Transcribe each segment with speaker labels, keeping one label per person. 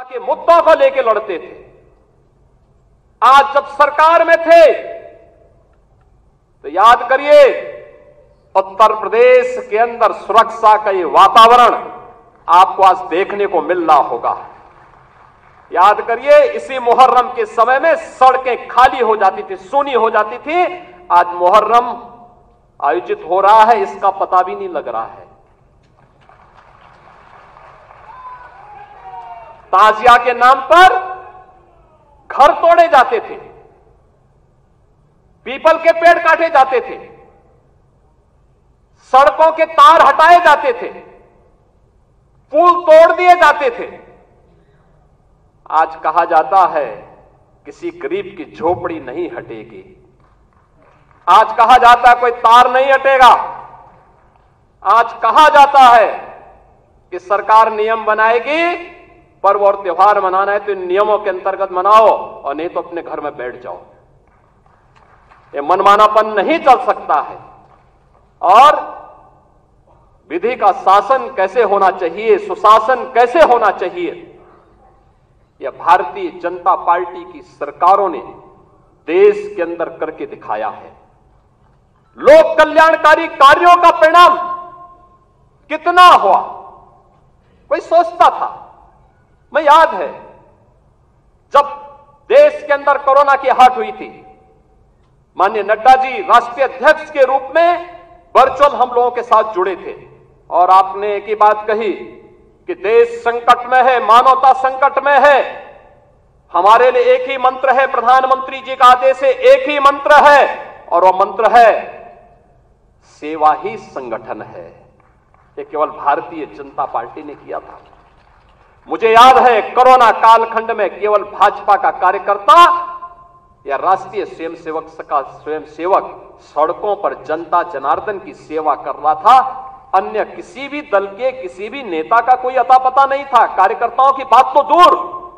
Speaker 1: के मुद्दों को लेकर लड़ते थे। आज जब सरकार में थे तो याद करिए, उत्तर प्रदेश के अंदर सुरक्षा का ये वातावरण आपको आज देखने को मिल रहा होगा। याद करिए, इसी मुहर्रम के समय में सड़कें खाली हो जाती थी, सूनी हो जाती थी। आज मुहर्रम आयोजित हो रहा है, इसका पता भी नहीं लग रहा है। ताजिया के नाम पर घर तोड़े जाते थे, पीपल के पेड़ काटे जाते थे, सड़कों के तार हटाए जाते थे, पुल तोड़ दिए जाते थे। आज कहा जाता है किसी गरीब की झोपड़ी नहीं हटेगी। आज कहा जाता है कोई तार नहीं हटेगा। आज कहा जाता है कि सरकार नियम बनाएगी, पर्व और त्योहार मनाना है तो इन नियमों के अंतर्गत मनाओ और नहीं तो अपने घर में बैठ जाओ। ये मनमानापन नहीं चल सकता है। और विधि का शासन कैसे होना चाहिए, सुशासन कैसे होना चाहिए, यह भारतीय जनता पार्टी की सरकारों ने देश के अंदर करके दिखाया है। लोक कल्याणकारी कार्यों का परिणाम कितना हुआ, कोई सोचता था? मैं याद है जब देश के अंदर कोरोना की हाट हुई थी, माननीय नड्डा जी राष्ट्रीय अध्यक्ष के रूप में वर्चुअल हम लोगों के साथ जुड़े थे और आपने एक ही बात कही कि देश संकट में है, मानवता संकट में है। हमारे लिए एक ही मंत्र है, प्रधानमंत्री जी का आदेश है, एक ही मंत्र है और वह मंत्र है सेवा ही संगठन है। यह केवल भारतीय जनता पार्टी ने किया था। मुझे याद है कोरोना कालखंड में केवल भाजपा का कार्यकर्ता या राष्ट्रीय स्वयंसेवक सड़कों पर जनता जनार्दन की सेवा कर रहा था। अन्य किसी भी दल के किसी भी नेता का कोई अता पता नहीं था। कार्यकर्ताओं की बात तो दूर,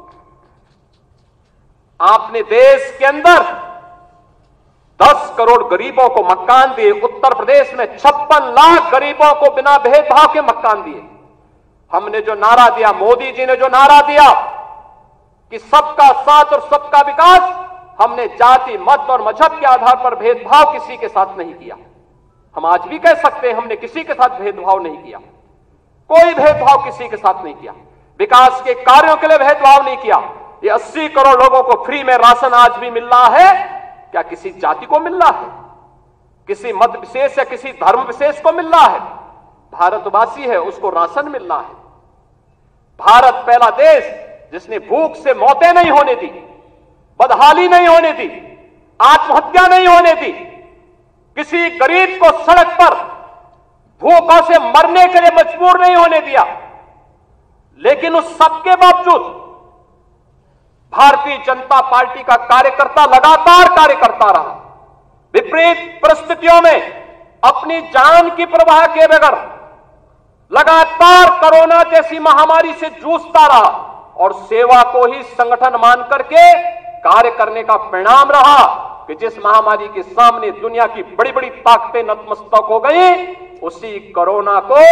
Speaker 1: आपने देश के अंदर 10 करोड़ गरीबों को मकान दिए। उत्तर प्रदेश में 56 लाख गरीबों को बिना भेदभाव के मकान दिए। हमने जो नारा दिया, मोदी जी ने जो नारा दिया कि सबका साथ और सबका विकास, हमने जाति मत और मजहब के आधार पर भेदभाव किसी के साथ नहीं किया। हम आज भी कह सकते हैं हमने किसी के साथ भेदभाव नहीं किया, कोई भेदभाव किसी के साथ नहीं किया। विकास के कार्यों के लिए भेदभाव नहीं किया। ये 80 करोड़ लोगों को फ्री में राशन आज भी मिल रहा है, क्या किसी जाति को मिल रहा है, किसी मत विशेष या किसी धर्म विशेष को मिल रहा है? भारतवासी है उसको राशन मिल रहा है। भारत पहला देश जिसने भूख से मौतें नहीं होने दी, बदहाली नहीं होने दी, आत्महत्या नहीं होने दी, किसी गरीब को सड़क पर भूखों से मरने के लिए मजबूर नहीं होने दिया। लेकिन उस सबके बावजूद भारतीय जनता पार्टी का कार्यकर्ता लगातार कार्य करता रहा। विपरीत परिस्थितियों में अपनी जान की परवाह किए बगैर लगातार कोरोना जैसी महामारी से जूझता रहा और सेवा को ही संगठन मान करके कार्य करने का परिणाम रहा कि जिस महामारी के सामने दुनिया की बड़ी बड़ी ताकतें नतमस्तक हो गई, उसी कोरोना को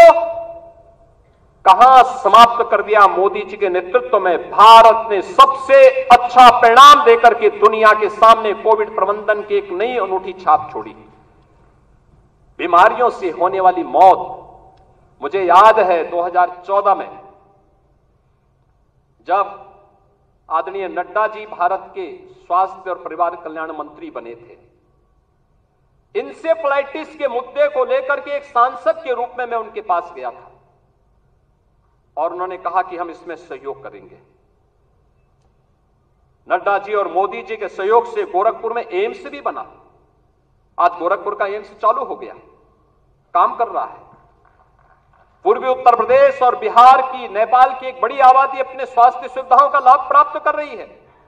Speaker 1: कहां समाप्त कर दिया? मोदी जी के नेतृत्व में भारत ने सबसे अच्छा परिणाम देकर के दुनिया के सामने कोविड प्रबंधन की एक नई अनूठी छाप छोड़ी। बीमारियों से होने वाली मौत, मुझे याद है 2014 में जब आदरणीय नड्डा जी भारत के स्वास्थ्य और परिवार कल्याण मंत्री बने थे, इंसेफ्लाइटिस के मुद्दे को लेकर के एक सांसद के रूप में मैं उनके पास गया था और उन्होंने कहा कि हम इसमें सहयोग करेंगे। नड्डा जी और मोदी जी के सहयोग से गोरखपुर में एम्स भी बना। आज गोरखपुर का एम्स चालू हो गया, काम कर रहा है। पूर्वी उत्तर प्रदेश और बिहार की, नेपाल की एक बड़ी आबादी अपने स्वास्थ्य सुविधाओं का लाभ प्राप्त कर रही है।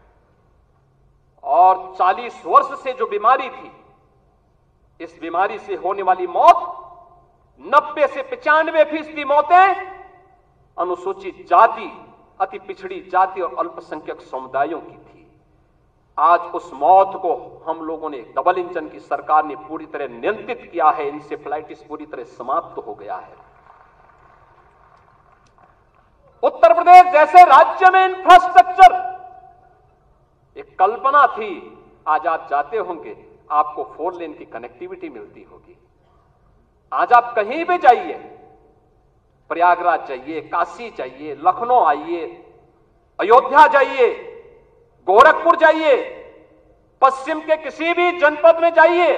Speaker 1: और 40 वर्ष से जो बीमारी थी, इस बीमारी से होने वाली मौत 90 से 95% मौतें अनुसूचित जाति, अति पिछड़ी जाति और अल्पसंख्यक समुदायों की थी। आज उस मौत को हम लोगों ने, डबल इंजन की सरकार ने पूरी तरह नियंत्रित किया है। इंसेफ्लाइटिस पूरी तरह समाप्त हो गया है। उत्तर प्रदेश जैसे राज्य में इंफ्रास्ट्रक्चर एक कल्पना थी, आज आप जाते होंगे आपको 4 लेन की कनेक्टिविटी मिलती होगी। आज आप कहीं भी जाइए, प्रयागराज जाइए, काशी जाइए, लखनऊ आइए, अयोध्या जाइए, गोरखपुर जाइए, पश्चिम के किसी भी जनपद में जाइए,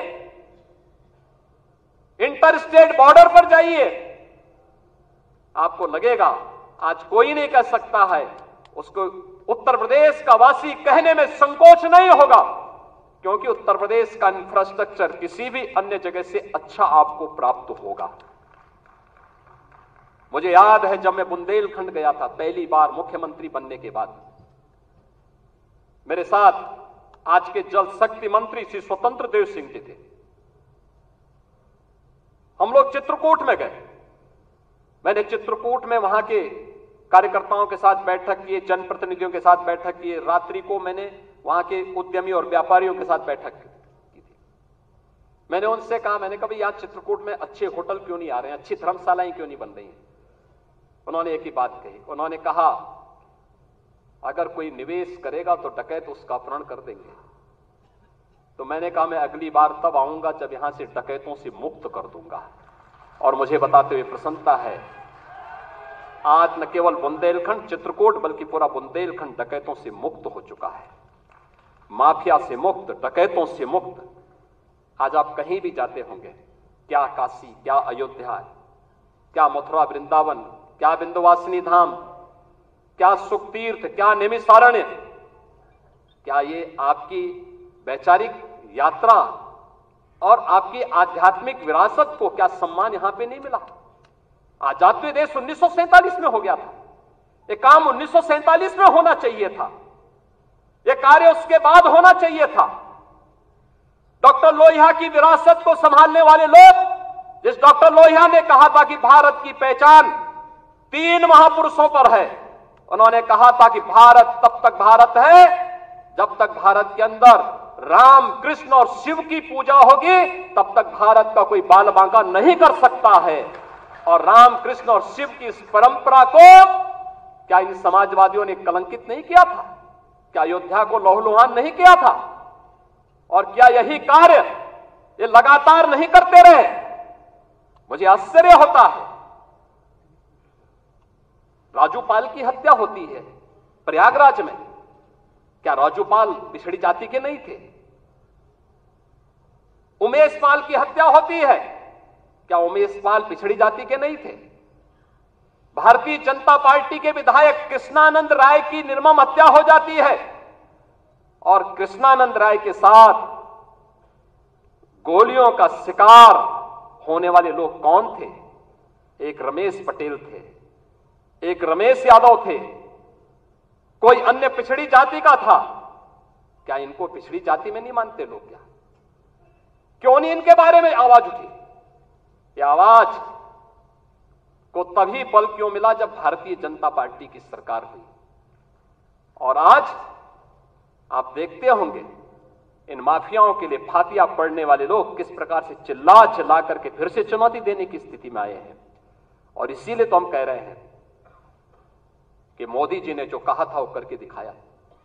Speaker 1: इंटर स्टेट बॉर्डर पर जाइए, आपको लगेगा आज कोई नहीं कह सकता है, उसको उत्तर प्रदेश का वासी कहने में संकोच नहीं होगा, क्योंकि उत्तर प्रदेश का इंफ्रास्ट्रक्चर किसी भी अन्य जगह से अच्छा आपको प्राप्त होगा। मुझे याद है जब मैं बुंदेलखंड गया था पहली बार मुख्यमंत्री बनने के बाद, मेरे साथ आज के जल शक्ति मंत्री श्री स्वतंत्र देव सिंह जी थे। हम लोग चित्रकूट में गए। मैंने चित्रकूट में वहां के कार्यकर्ताओं के साथ बैठक की, जनप्रतिनिधियों के साथ बैठक की, रात्रि को मैंने वहां के उद्यमी और व्यापारियों के साथ बैठक की थी। मैंने उनसे कहा, मैंने कहा यहां चित्रकूट में अच्छे होटल क्यों नहीं आ रहे हैं, अच्छी धर्मशालाएं क्यों नहीं बन रही हैं? उन्होंने एक ही बात कही, उन्होंने कहा अगर कोई निवेश करेगा तो डकैत उसका अपहरण कर देंगे। तो मैंने कहा मैं अगली बार तब आऊंगा जब यहां से डकैतों से मुक्त कर दूंगा। और मुझे बताते हुए प्रसन्नता है, आज न केवल बुंदेलखंड चित्रकूट बल्कि पूरा बुंदेलखंड डकैतों से मुक्त हो चुका है, माफिया से मुक्त, डकैतों से मुक्त। आज आप कहीं भी जाते होंगे, क्या काशी, क्या अयोध्या, क्या मथुरा वृंदावन, क्या विंध्यवासिनी धाम, क्या सुख तीर्थ, क्या निमिषारण्य, क्या ये आपकी वैचारिक यात्रा और आपकी आध्यात्मिक विरासत को क्या सम्मान यहां पे नहीं मिला? आजाद देश 1947 में हो गया था, ये काम 1947 में होना चाहिए था, ये कार्य उसके बाद होना चाहिए था। डॉक्टर लोहिया की विरासत को संभालने वाले लोग, जिस डॉक्टर लोहिया ने कहा था कि भारत की पहचान 3 महापुरुषों पर है, उन्होंने कहा था कि भारत तब तक भारत है जब तक भारत के अंदर राम, कृष्ण और शिव की पूजा होगी, तब तक भारत का कोई बाल बांका नहीं कर सकता है। और राम, कृष्ण और शिव की इस परंपरा को क्या इन समाजवादियों ने कलंकित नहीं किया था? क्या अयोध्या को लहूलुहान नहीं किया था? और क्या यही कार्य ये लगातार नहीं करते रहे? मुझे आश्चर्य होता है। राजूपाल की हत्या होती है प्रयागराज में, क्या राजूपाल पिछड़ी जाति के नहीं थे? उमेश पाल की हत्या होती है, क्या उमेश पाल पिछड़ी जाति के नहीं थे? भारतीय जनता पार्टी के विधायक कृष्णानंद राय की निर्मम हत्या हो जाती है, और कृष्णानंद राय के साथ गोलियों का शिकार होने वाले लोग कौन थे? एक रमेश पटेल थे, एक रमेश यादव थे, कोई अन्य पिछड़ी जाति का था। क्या इनको पिछड़ी जाति में नहीं मानते लोग? क्या क्यों नहीं इनके बारे में आवाज उठी? ये आवाज को तभी बल क्यों मिला जब भारतीय जनता पार्टी की सरकार हुई। और आज आप देखते होंगे इन माफियाओं के लिए फातिया पड़ने वाले लोग किस प्रकार से चिल्ला चिल्ला करके फिर से चुनौती देने की स्थिति में आए हैं। और इसीलिए तो हम कह रहे हैं कि मोदी जी ने जो कहा था वो करके दिखाया।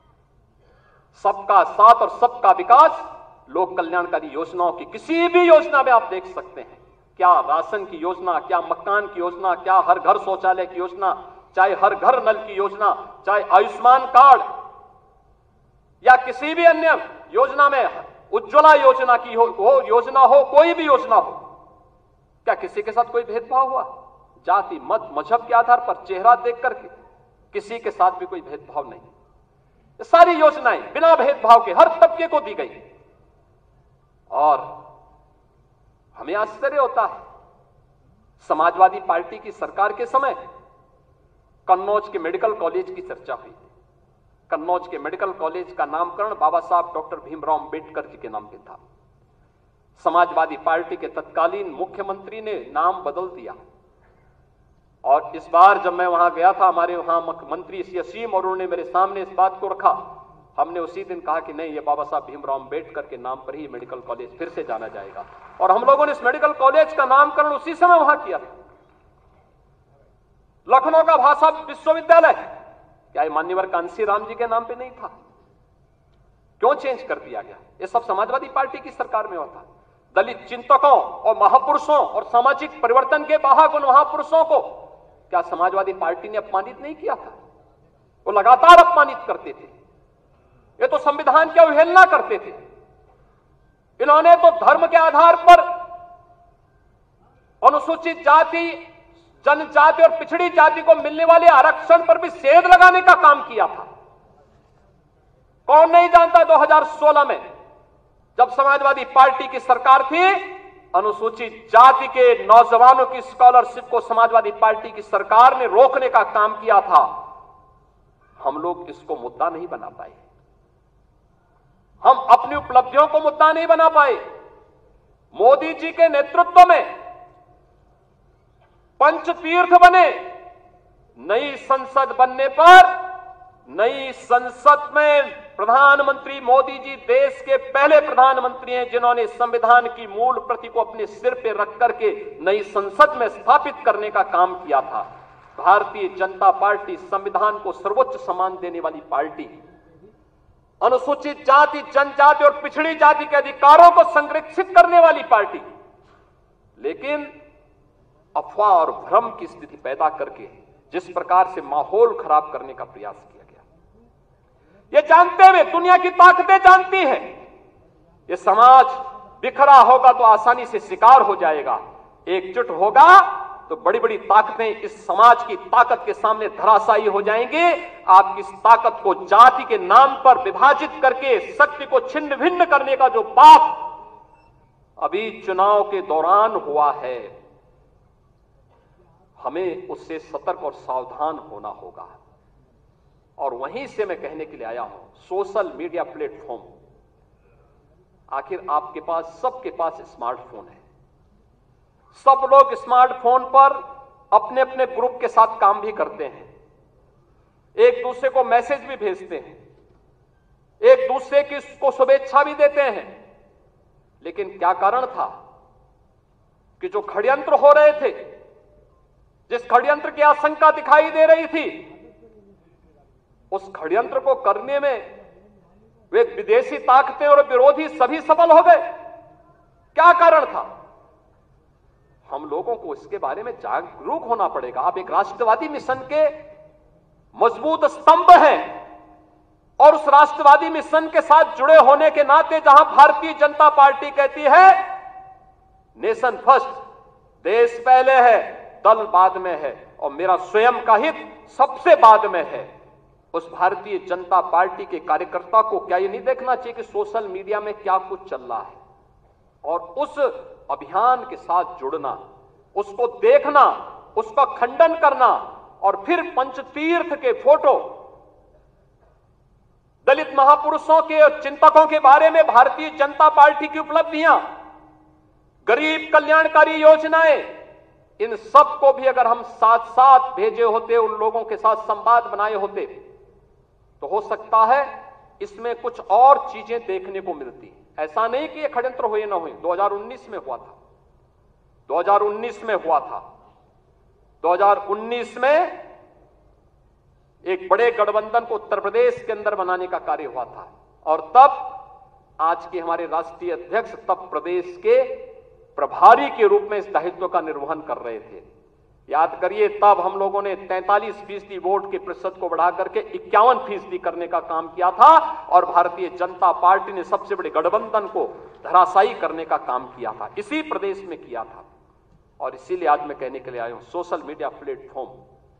Speaker 1: सबका साथ और सबका विकास, लोक कल्याणकारी योजनाओं की किसी भी योजना में आप देख सकते हैं, क्या राशन की योजना, क्या मकान की योजना, क्या हर घर शौचालय की योजना, चाहे हर घर नल की योजना, चाहे आयुष्मान कार्ड या किसी भी अन्य योजना में, उज्ज्वला योजना की हो योजना हो, कोई भी योजना हो, क्या किसी के साथ कोई भेदभाव हुआ? जाति, मत, मजहब के आधार पर, चेहरा देख करके किसी के साथ भी कोई भेदभाव नहीं। ये सारी योजनाएं बिना भेदभाव के हर तबके को दी गई। और हमें आश्चर्य होता है, समाजवादी पार्टी की सरकार के समय कन्नौज के मेडिकल कॉलेज की चर्चा हुई। कन्नौज के मेडिकल कॉलेज का नामकरण बाबा साहब डॉक्टर भीमराव अंबेडकर जी के नाम पे था। समाजवादी पार्टी के तत्कालीन मुख्यमंत्री ने नाम बदल दिया। और इस बार जब मैं वहां गया था, हमारे वहां मंत्री श्री असीम और उन्होंने मेरे सामने इस बात को रखा, हमने उसी दिन कहा कि नहीं, ये बाबा साहब भीमराव अंबेडकर के नाम पर ही मेडिकल कॉलेज फिर से जाना जाएगा। और हम लोगों ने इस मेडिकल कॉलेज का नामकरण उसी समय वहां किया। लखनऊ का भाषा विश्वविद्यालय क्या ये मान्यवर कांशीराम जी के नाम पे नहीं था? क्यों चेंज कर दिया गया? ये सब समाजवादी पार्टी की सरकार में होता। दलित चिंतकों और महापुरुषों और सामाजिक परिवर्तन के वाहक उन महापुरुषों को क्या समाजवादी पार्टी ने अपमानित नहीं किया था? वो लगातार अपमानित करते थे। ये तो संविधान की अवहेलना करते थे। इन्होंने तो धर्म के आधार पर अनुसूचित जाति, जनजाति और पिछड़ी जाति को मिलने वाले आरक्षण पर भी सेध लगाने का काम किया था। कौन नहीं जानता 2016 में जब समाजवादी पार्टी की सरकार थी, अनुसूचित जाति के नौजवानों की स्कॉलरशिप को समाजवादी पार्टी की सरकार ने रोकने का काम किया था। हम लोग इसको मुद्दा नहीं बना पाए। हम अपनी उपलब्धियों को मुद्दा नहीं बना पाए। मोदी जी के नेतृत्व में पंचतीर्थ बने। नई संसद बनने पर, नई संसद में प्रधानमंत्री मोदी जी देश के पहले प्रधानमंत्री हैं जिन्होंने संविधान की मूल प्रति को अपने सिर पे रख करके नई संसद में स्थापित करने का काम किया था। भारतीय जनता पार्टी संविधान को सर्वोच्च सम्मान देने वाली पार्टी, अनुसूचित जाति, जनजाति और पिछड़ी जाति के अधिकारों को संरक्षित करने वाली पार्टी, लेकिन अफवाह और भ्रम की स्थिति पैदा करके जिस प्रकार से माहौल खराब करने का प्रयास किया गया, ये जानते हुए, दुनिया की ताकतें जानती हैं, ये समाज बिखरा होगा तो आसानी से शिकार हो जाएगा, एकजुट होगा तो बड़ी बड़ी ताकतें इस समाज की ताकत के सामने धराशायी हो जाएंगी। आप इस ताकत को जाति के नाम पर विभाजित करके शक्ति को छिन्न भिन्न करने का जो पाप अभी चुनाव के दौरान हुआ है, हमें उससे सतर्क और सावधान होना होगा। और वहीं से मैं कहने के लिए आया हूं, सोशल मीडिया प्लेटफॉर्म, आखिर आपके पास, सबके पास स्मार्टफोन है। सब लोग स्मार्टफोन पर अपने अपने ग्रुप के साथ काम भी करते हैं, एक दूसरे को मैसेज भी भेजते हैं, एक दूसरे की को शुभेच्छा भी देते हैं। लेकिन क्या कारण था कि जो षड्यंत्र हो रहे थे, जिस षड्यंत्र की आशंका दिखाई दे रही थी, उस षड्यंत्र को करने में वे विदेशी ताकतें और विरोधी सभी सफल हो गए। क्या कारण था? हम लोगों को इसके बारे में जागरूक होना पड़ेगा। आप एक राष्ट्रवादी मिशन के मजबूत स्तंभ हैं और उस राष्ट्रवादी मिशन के साथ जुड़े होने के नाते जहां भारतीय जनता पार्टी कहती है नेशन फर्स्ट, देश पहले है, दल बाद में है और मेरा स्वयं का हित सबसे बाद में है, उस भारतीय जनता पार्टी के कार्यकर्ता को क्या ये नहीं देखना चाहिए कि सोशल मीडिया में क्या कुछ चल रहा है और उस अभियान के साथ जुड़ना, उसको देखना, उसका खंडन करना और फिर पंचतीर्थ के फोटो, दलित महापुरुषों के और चिंतकों के बारे में भारतीय जनता पार्टी की उपलब्धियां, गरीब कल्याणकारी योजनाएं, इन सब को भी अगर हम साथ साथ भेजे होते, उन लोगों के साथ संवाद बनाए होते, तो हो सकता है इसमें कुछ और चीजें देखने को मिलती। ऐसा नहीं कि ये षड्यंत्र हुए ना हुए, 2019 में हुआ था, 2019 में हुआ था। 2019 में एक बड़े गठबंधन को उत्तर प्रदेश के अंदर बनाने का कार्य हुआ था और तब आज के हमारे राष्ट्रीय अध्यक्ष तब प्रदेश के प्रभारी के रूप में इस दायित्व का निर्वहन कर रहे थे। याद करिए, तब हम लोगों ने 43% वोट के प्रतिशत को बढ़ा करके 51% करने का काम किया था और भारतीय जनता पार्टी ने सबसे बड़े गठबंधन को धराशायी करने का काम किया था, इसी प्रदेश में किया था। और इसीलिए आज मैं कहने के लिए आया हूं, सोशल मीडिया प्लेटफॉर्म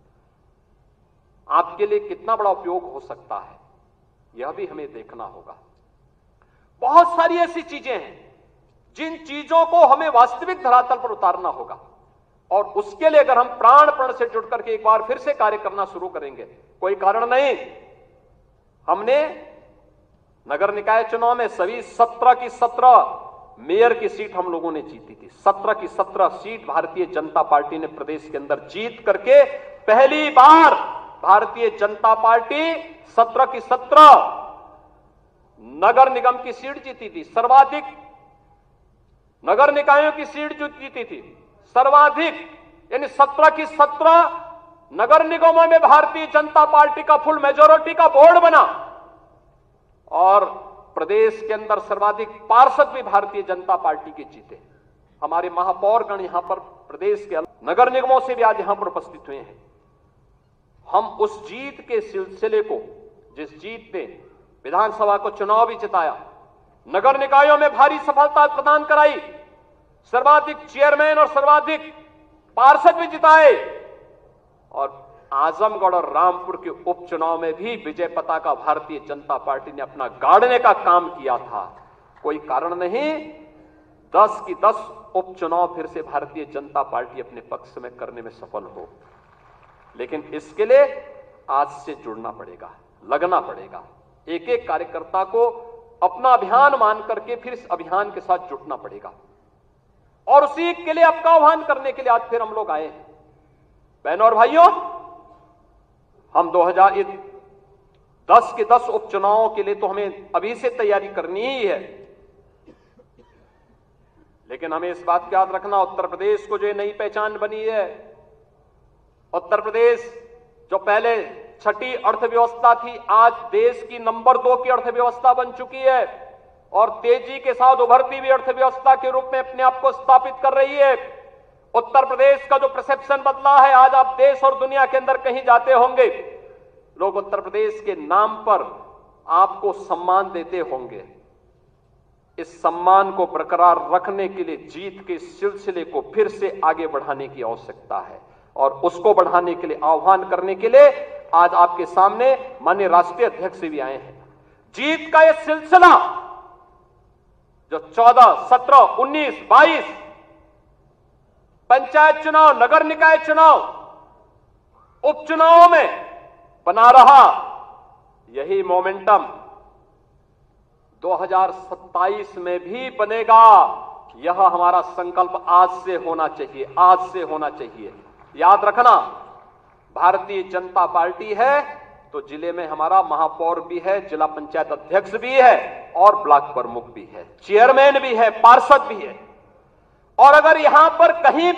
Speaker 1: आपके लिए कितना बड़ा उपयोग हो सकता है, यह भी हमें देखना होगा। बहुत सारी ऐसी चीजें हैं जिन चीजों को हमें वास्तविक धरातल पर उतारना होगा और उसके लिए अगर हम प्राण से जुड़ करके एक बार फिर से कार्य करना शुरू करेंगे, कोई कारण नहीं। हमने नगर निकाय चुनाव में सभी 17 की 17 मेयर की सीट हम लोगों ने जीती थी। 17 की 17 सीट भारतीय जनता पार्टी ने प्रदेश के अंदर जीत करके पहली बार भारतीय जनता पार्टी 17 की 17 नगर निगम की सीट जीती थी। सर्वाधिक नगर निकायों की सीट जो जीती थी, सर्वाधिक, यानी 17 की 17 नगर निगमों में भारतीय जनता पार्टी का फुल मेजॉरिटी का बोर्ड बना और प्रदेश के अंदर सर्वाधिक पार्षद भी भारतीय जनता पार्टी के जीते। हमारे महापौरगण यहां पर प्रदेश के नगर निगमों से भी आज यहां पर उपस्थित हुए हैं। हम उस जीत के सिलसिले को, जिस जीत ने विधानसभा को चुनाव भी जिताया, नगर निकायों में भारी सफलता प्रदान कराई, सर्वाधिक चेयरमैन और सर्वाधिक पार्षद भी जिताए और आजमगढ़ और रामपुर के उपचुनाव में भी विजय पताका भारतीय जनता पार्टी ने अपना गाड़ने का काम किया था। कोई कारण नहीं 10 की 10 उपचुनाव फिर से भारतीय जनता पार्टी अपने पक्ष में करने में सफल हो। लेकिन इसके लिए आज से जुड़ना पड़ेगा, लगना पड़ेगा। एक एक कार्यकर्ता को अपना अभियान मान करके फिर इस अभियान के साथ जुटना पड़ेगा और उसी के लिए आपका आह्वान करने के लिए आज फिर हम लोग आए हैं। बहनों और भाइयों, हम 2010 के 10 उपचुनावों के लिए तो हमें अभी से तैयारी करनी ही है, लेकिन हमें इस बात का याद रखना, उत्तर प्रदेश को जो नई पहचान बनी है, उत्तर प्रदेश जो पहले छठी अर्थव्यवस्था थी, आज देश की नंबर 2 की अर्थव्यवस्था बन चुकी है और तेजी के साथ उभरती हुई अर्थव्यवस्था के रूप में अपने आप को स्थापित कर रही है। उत्तर प्रदेश का जो परसेप्शन बदला है, आज आप देश और दुनिया के अंदर कहीं जाते होंगे, लोग उत्तर प्रदेश के नाम पर आपको सम्मान देते होंगे। इस सम्मान को बरकरार रखने के लिए जीत के सिलसिले को फिर से आगे बढ़ाने की आवश्यकता है और उसको बढ़ाने के लिए आह्वान करने के लिए आज आपके सामने माननीय राष्ट्रीय अध्यक्ष भी आए हैं। जीत का यह सिलसिला जो 14, 17, 19, 22 पंचायत चुनाव, नगर निकाय चुनाव, उपचुनावों में बना रहा, यही मोमेंटम 2027 में भी बनेगा। यह हमारा संकल्प आज से होना चाहिए, आज से होना चाहिए। याद रखना, भारतीय जनता पार्टी है तो जिले में हमारा महापौर भी है, जिला पंचायत अध्यक्ष भी है और ब्लॉक प्रमुख भी है, चेयरमैन भी है, पार्षद भी है। और अगर यहां पर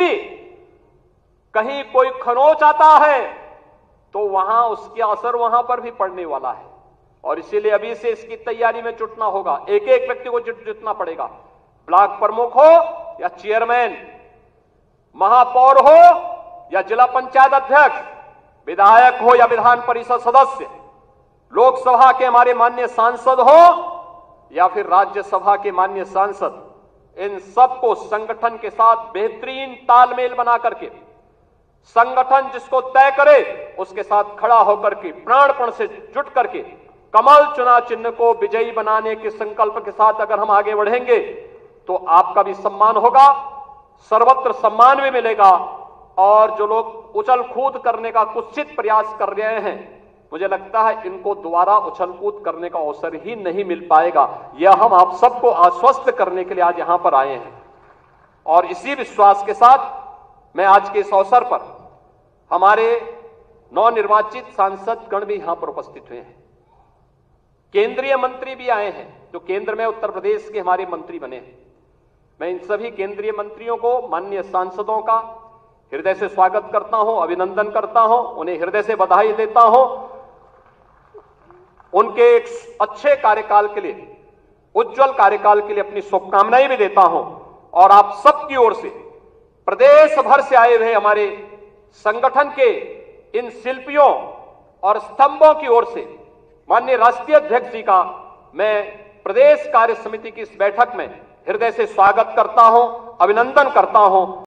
Speaker 1: कहीं कोई खरोंच आता है तो वहां उसके असर वहां पर भी पड़ने वाला है और इसीलिए अभी से इसकी तैयारी में जुटना होगा। एक एक व्यक्ति को जुटना पड़ेगा, ब्लॉक प्रमुख हो या चेयरमैन, महापौर हो या जिला पंचायत अध्यक्ष, विधायक हो या विधान परिषद सदस्य, लोकसभा के हमारे माननीय सांसद हो या फिर राज्यसभा के माननीय सांसद, इन सबको संगठन के साथ बेहतरीन तालमेल बना करके, संगठन जिसको तय करे उसके साथ खड़ा होकर के प्राणपण से जुट करके कमल चुनाव चिन्ह को विजयी बनाने के संकल्प के साथ अगर हम आगे बढ़ेंगे तो आपका भी सम्मान होगा, सर्वत्र सम्मान भी मिलेगा। और जो लोग उछल कूद करने का कुत्सित प्रयास कर रहे हैं, मुझे लगता है इनको दोबारा उछल कूद करने का अवसर ही नहीं मिल पाएगा। यह हम आप सबको आश्वस्त करने के लिए आज यहां पर आए हैं और इसी विश्वास के साथ मैं आज के इस अवसर पर हमारे नवनिर्वाचित सांसद गण भी यहां पर उपस्थित हुए हैं, केंद्रीय मंत्री भी आए हैं जो केंद्र में उत्तर प्रदेश के हमारे मंत्री बने हैं। मैं इन सभी केंद्रीय मंत्रियों को, माननीय सांसदों का हृदय से स्वागत करता हूं, अभिनंदन करता हूं, उन्हें हृदय से बधाई देता हूं। उनके एक अच्छे कार्यकाल के लिए, उज्जवल कार्यकाल के लिए अपनी शुभकामनाएं भी देता हूं और आप सबकी ओर से, प्रदेश भर से आए हुए हमारे संगठन के इन शिल्पियों और स्तंभों की ओर से माननीय राष्ट्रीय अध्यक्ष जी का मैं प्रदेश कार्य समिति की इस बैठक में हृदय से स्वागत करता हूं, अभिनंदन करता हूं।